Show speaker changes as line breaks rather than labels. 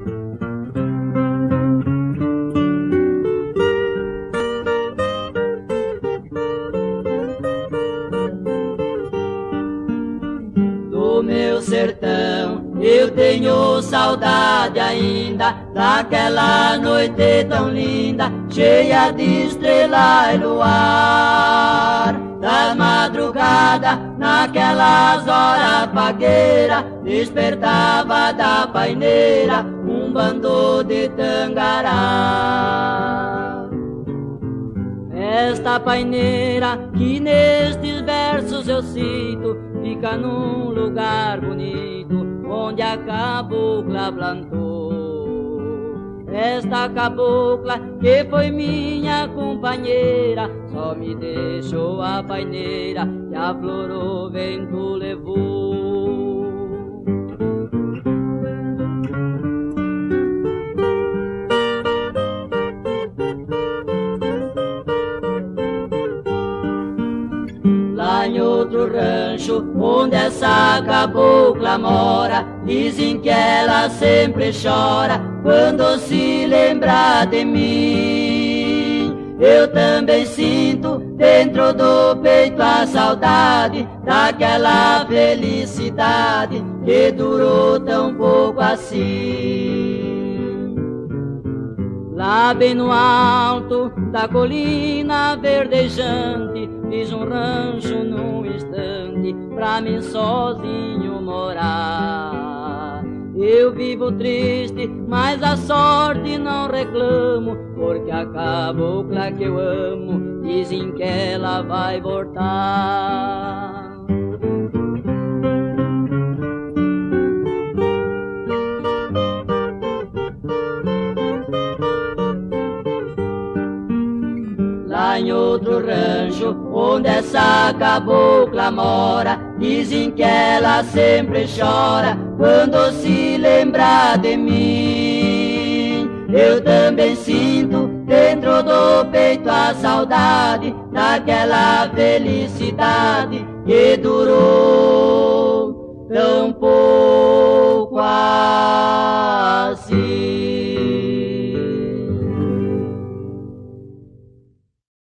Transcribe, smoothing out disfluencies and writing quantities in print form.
Do meu sertão eu tenho saudade ainda daquela noite tão linda, cheia de estrela e luar. Da madrugada, naquelas horas pagueira, despertava da paineira um bando de tangará. Esta paineira que nestes versos eu cito fica num lugar bonito onde a cabocla plantou. Esta cabocla que foi minha companheira só me deixou a paineira que a flor o vento levou. Lá em outro rancho onde essa cabocla mora, dizem que ela sempre chora quando se lembra de mim. Eu também sinto dentro do peito a saudade daquela felicidade que durou tão pouco assim. Lá bem no alto da colina verdejante fiz um rancho num instante pra mim sozinho morar. Eu vivo triste, mas a sorte não reclamo, porque a cabocla que eu amo dizem que ela vai voltar. Lá em outro rancho onde essa cabocla mora, dizem que ela sempre chora quando se lembra de mim. Eu também sinto dentro do peito a saudade daquela felicidade que durou tão pouco.